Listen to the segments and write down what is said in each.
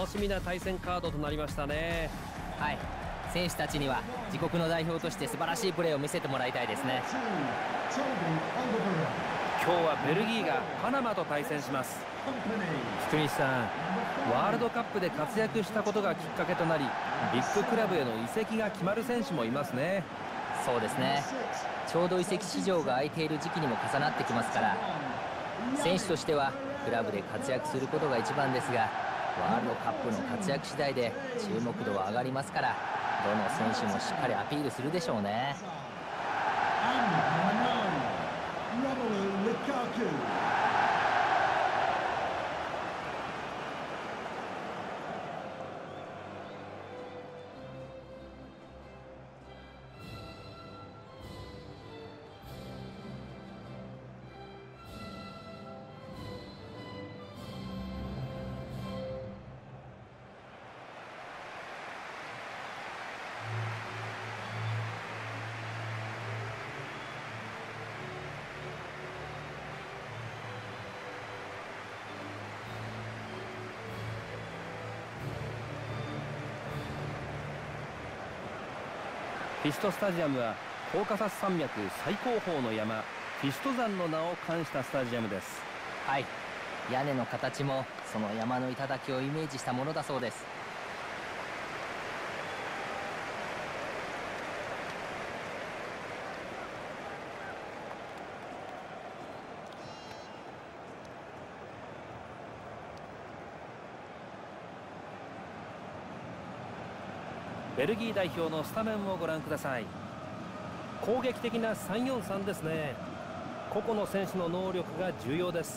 楽しみな対戦カードとなりましたね。 はい、選手たちには自国の代表として素晴らしいプレーを見せてもらいたいですね。 今日はベルギーがパナマと対戦します。福西さん、ワールドカップで活躍したことがきっかけとなり、ビッグクラブへの移籍が決まる選手もいますね。 そうですね、ちょうど移籍市場が空いている時期にも重なってきますから、選手としてはクラブで活躍することが一番ですが、ワールドカップの活躍次第で注目度は上がりますから、どの選手もしっかりアピールするでしょうね。 フィストスタジアムはコーカサス山脈最高峰の山フィスト山の名を冠したスタジアムです。 はい、屋根の形もその山の頂をイメージしたものだそうです。 ベルギー代表のスタメンをご覧ください。攻撃的な 3-4-3 ですね。個々の選手の能力が重要です。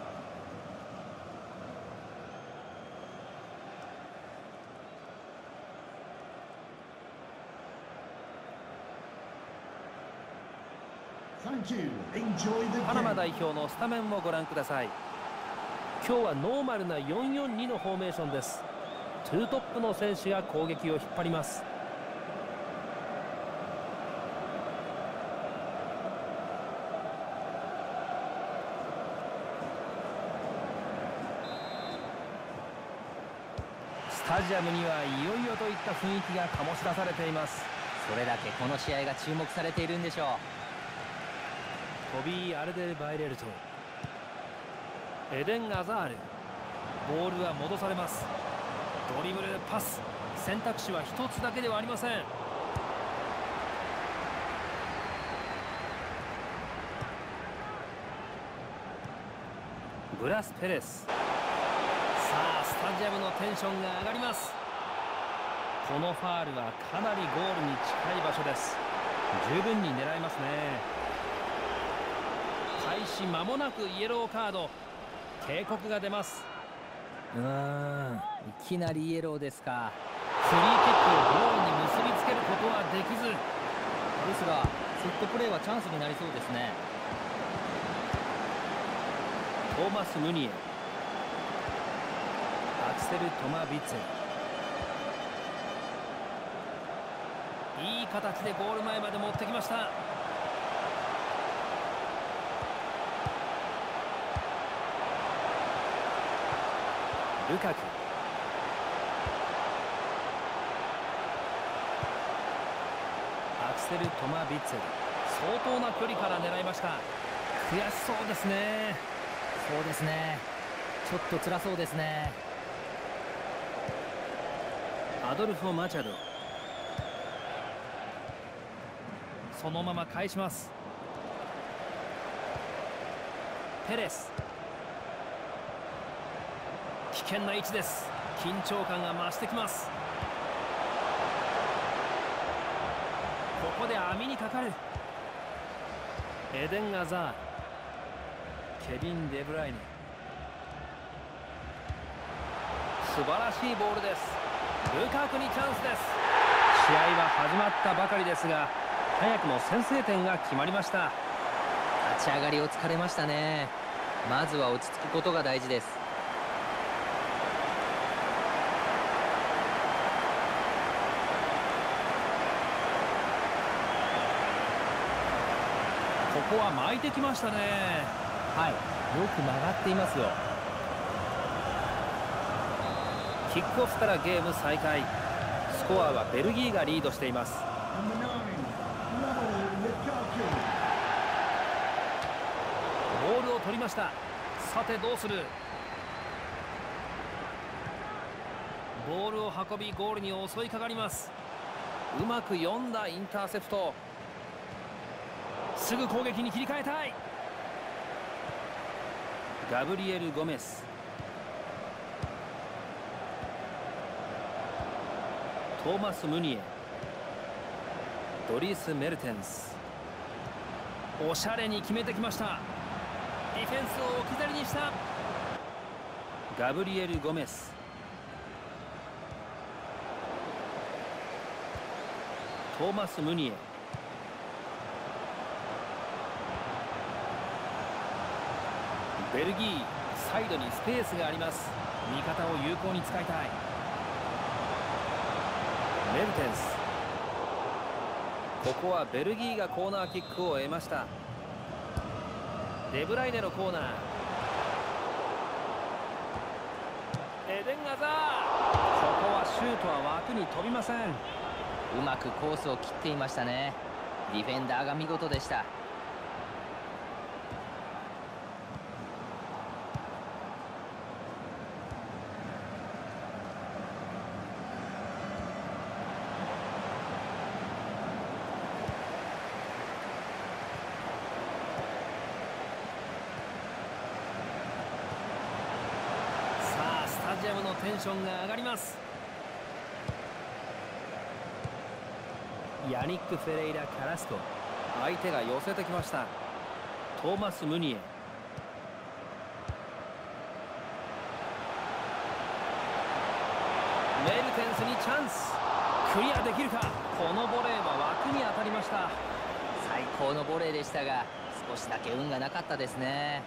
パナマ代表のスタメンをご覧ください。今日はノーマルな 4-4-2 のフォーメーションです。ツートップの選手が攻撃を引っ張ります。スタジアムにはいよいよといった雰囲気が醸し出されています。 それだけこの試合が注目されているんでしょトビー・アルデルバイレルト、エデン・アザール、ボールは戻されます。ドリブル、パス、選択肢は一つだけではありません。ブラス・ペレス。さあスタジアムのテンションが上がります。このファールはかなりゴールに近い場所です。十分に狙えますね。開始間もなくイエローカード、警告が出ます。 いきなりイエローですか。 フリーキックをゴールに結びつけることはできず、 ですがセットプレーはチャンスになりそうですね。 トーマス・ムニエ、アクセル・トマビツェ、いい形でゴール前まで持ってきました。ルカク、アクセル・トマビツェ、相当な距離から狙いました。悔しそうですね。 そうですね、ちょっと辛そうですね。 アドルフォ・マチャド、そのまま返します。ペレス、危険な位置です。緊張感が増してきます。ここで網にかかる。エデン・アザール、ケビン・デブライネ、素晴らしいボールです。ルカクにチャンスです。試合は始まったばかりですが、早くも先制点が決まりました。 立ち上がりを疲れましたね。まずは落ち着くことが大事です。 ここは巻いてきましたね。 はい、よく曲がっていますよ。 キックオフからゲーム再開。スコアはベルギーがリードしています。ボールを取りました。さてどうする。ボールを運びゴールに襲いかかります。うまく読んだインターセプト。すぐ攻撃に切り替えたい。ガブリエル・ゴメス、トーマス・ムニエ、ドリス・メルテンス。おしゃれに決めてきました。ディフェンスを置き去りにした。ガブリエル・ゴメス、トーマス・ムニエ、ベルギーサイドにスペースがあります。味方を有効に使いたい。メルテンス、ここはベルギーがコーナーキックを得ました。デブライネのコーナー。エデン・アザー、ここはシュートは枠に飛びません。 うまくコースを切っていましたね。ディフェンダーが見事でした。 スタジアムのテンションが上がります。ヤニック・フェレイラ・カラスコ、相手が寄せてきました。トーマス・ムニエ、メルテンスにチャンス。クリアできるか。このボレーは枠に当たりました。 最高のボレーでしたが少しだけ運がなかったですね。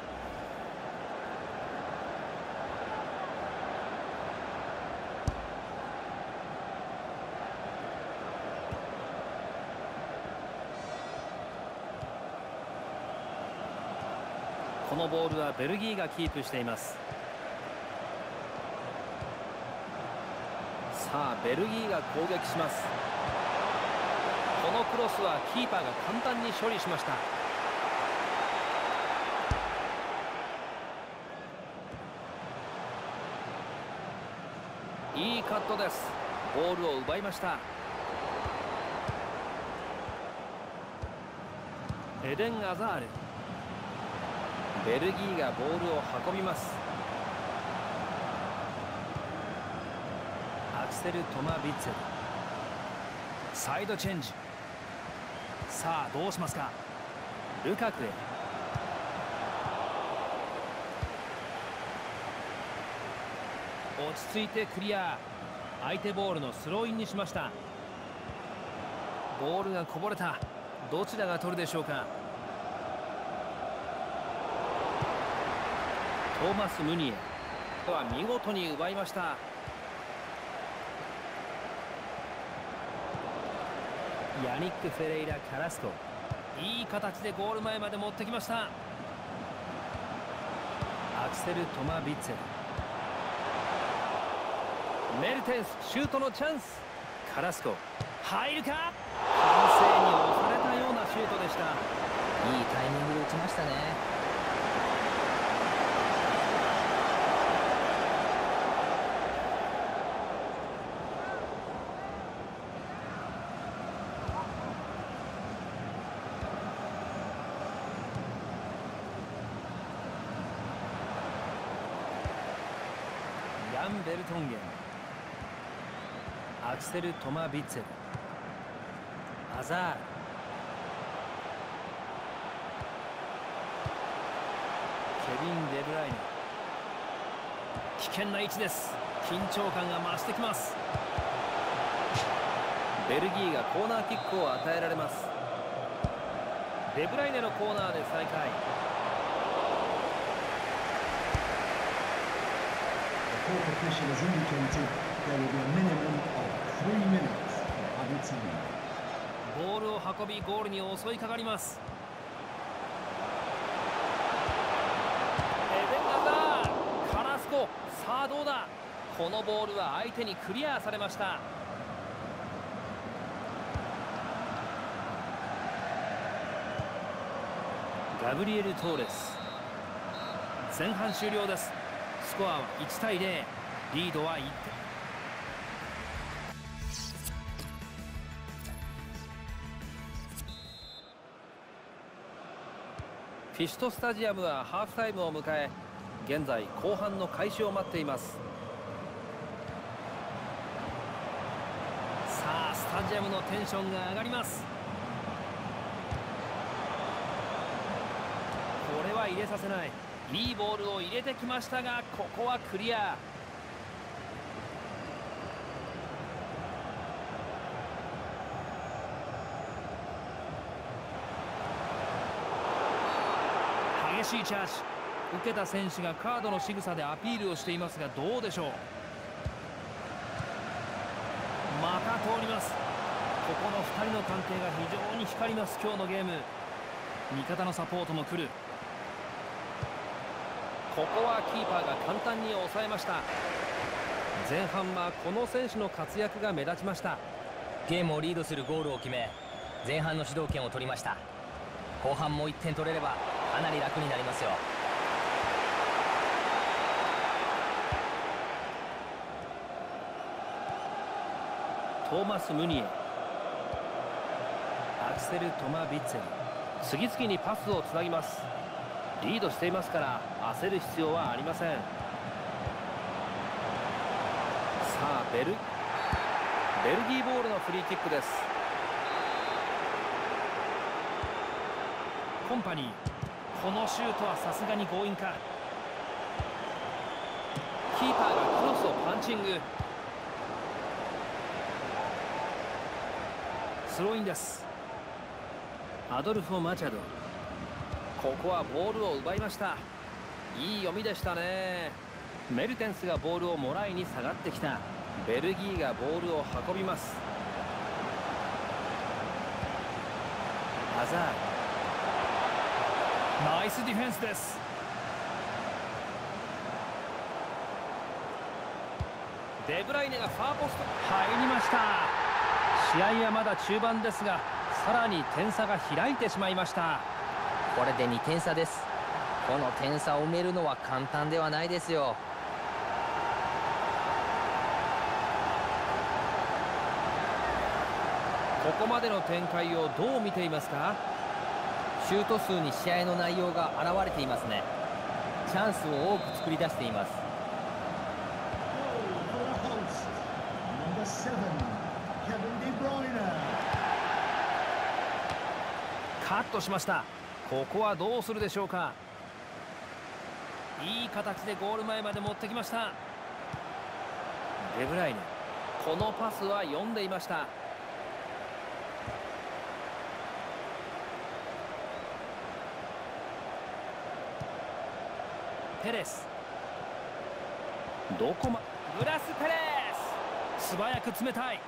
このボールはベルギーがキープしています。さあベルギーが攻撃します。このクロスはキーパーが簡単に処理しました。いいカットです。ボールを奪いました。エデン・アザール、ベルギーがボールを運びます。アクセル・トマビッツェル、サイドチェンジ。さあどうしますか。ルカクへ。落ち着いてクリア。相手ボールのスローインにしました。ボールがこぼれた。どちらが取るでしょうか。トーマス・ムニエは見事に奪いました。ヤニック・フェレイラ・カラスコ、いい形でゴール前まで持ってきました。アクセル・トマビッツェル、メルテンス、シュートのチャンス。カラスコ、入るか。完成に押されたようなシュートでした。 いいタイミングで打ちましたね。 ヤン・ベルトンゲン、アクセル・トマビッツェル、アザール、ケビン・デブライネ。危険な位置です。緊張感が増してきます。ベルギーがコーナーキックを与えられます。デブライネのコーナーで再開。ボールを運びゴールに襲いかかります。エデン・アザール、カラスコ、さあどうだ。 このボールは相手にクリアされました。ガブリエル・トーレス。前半終了です。スコアは1対0、リードは1点。フィッシュトスタジアムはハーフタイムを迎え、現在後半の開始を待っています。さあスタジアムのテンションが上がります。これは入れさせない。いいボールを入れてきましたが、ここはクリア。激しいチャージ。受けた選手がカードの仕草でアピールをしていますが、どうでしょう。また通ります。ここの2人の関係が非常に光ります。今日のゲーム。味方のサポートも来る。ここはキーパーが簡単に抑えました。前半はこの選手の活躍が目立ちました。 ゲームをリードするゴールを決め、前半の主導権を取りました。後半も1点取れればかなり楽になりますよ。 トーマス・ムニエ、アクセル・トマビッツェル、次々にパスをつなぎます。リードしていますから焦る必要はありません。さあベルギーボールのフリーキックです。コンパニー、このシュートはさすがに強引か。キーパーがクロスをパンチング。スローインです。アドルフォ・マチャド、ここはボールを奪いました。いい読みでしたね。メルテンスがボールをもらいに下がってきた。ベルギーがボールを運びます。アザール、ナイスディフェンスです。デブライネがファーポスト入りました。試合はまだ中盤ですが、さらに点差が開いてしまいました。 これで2点差です。この点差を埋めるのは簡単ではないですよ。 ここまでの展開をどう見ていますか。 シュート数に試合の内容が現れていますね。チャンスを多く作り出しています。 カットしました。ここはどうするでしょうか。いい形でゴール前まで持ってきました。デブライネ、このパスは読んでいました。ペレス、どこまグラス・ペレス、素早く詰めたい。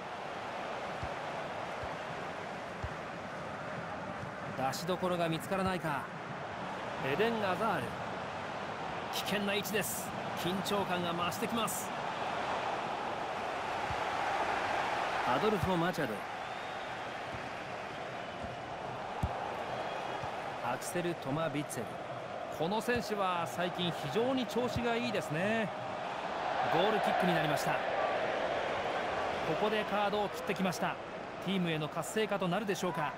出しどころが見つからないか。エデン・アザール、危険な位置です。緊張感が増してきます。アドルフォ・マチャド、アクセル・トマビッツェル、この選手は最近非常に調子がいいですね。ゴールキックになりました。ここでカードを切ってきました。チームへの活性化となるでしょうか。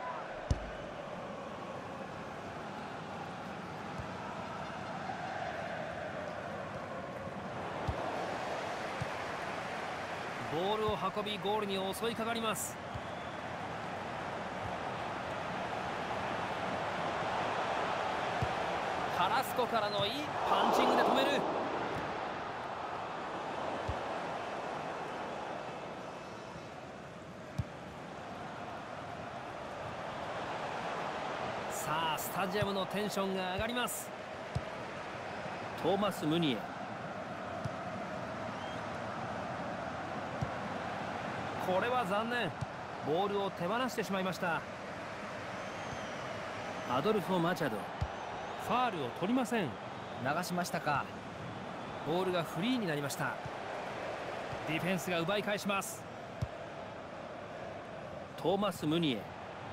ボールを運びゴールに襲いかかります。カラスコからのいいパンチングで止める。さあスタジアムのテンションが上がります。トーマス・ムニエ、これは残念。ボールを手放してしまいました。アドルフォ・マチャド、ファールを取りません。 流しましたか。 ボールがフリーになりました。 ディフェンスが奪い返します。トーマス・ムニエ、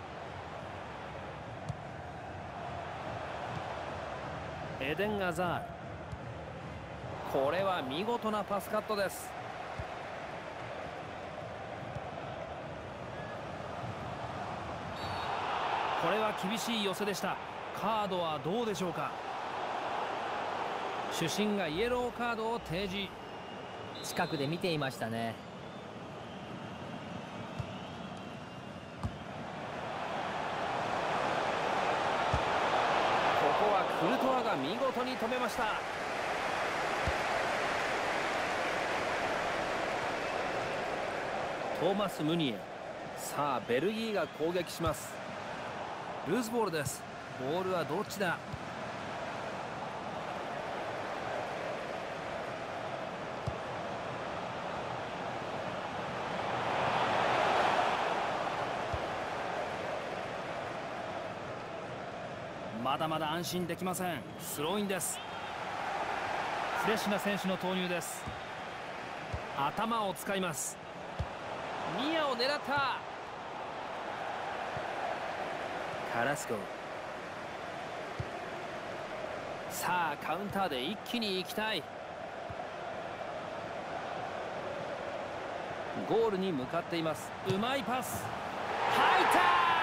エデン・アザール、これは見事なパスカットです。これは厳しい寄せでした。カードはどうでしょうか。主審がイエローカードを提示。 近くで見ていましたね。 ここはクルトワが見事に止めました。トーマス・ムニエ、さあベルギーが攻撃します。ルーズボールです。ボールはどっちだ。まだまだ安心できません。スローインです。フレッシュな選手の投入です。頭を使います。ニアを狙った。カラスコ、さあカウンターで一気に行きたい。ゴールに向かっています。うまいパス、入った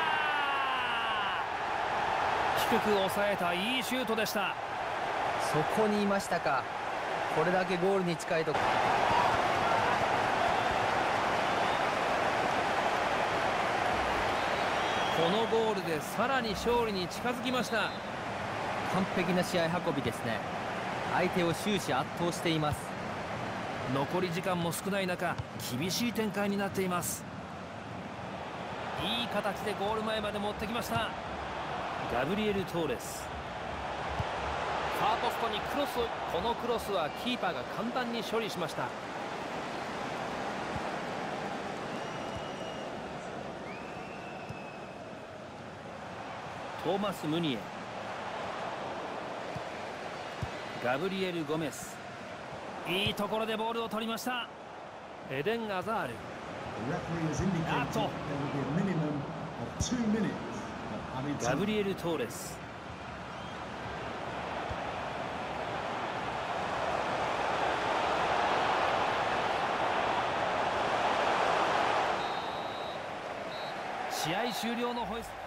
。低く抑えたいいシュートでした。 そこにいましたか。これだけゴールに近いと。 このゴールでさらに勝利に近づきました。 完璧な試合運びですね。相手を終始圧倒しています。 残り時間も少ない中、厳しい展開になっています。いい形でゴール前まで持ってきました。ガブリエル・トーレス、ファーポストにクロス。このクロスはキーパーが簡単に処理しました。トーマス・ムニエ、ガブリエル・ゴメス、いいところでボールを取りました。エデン・アザール、あっとガブリエル・トーレス、試合終了のホイッスル。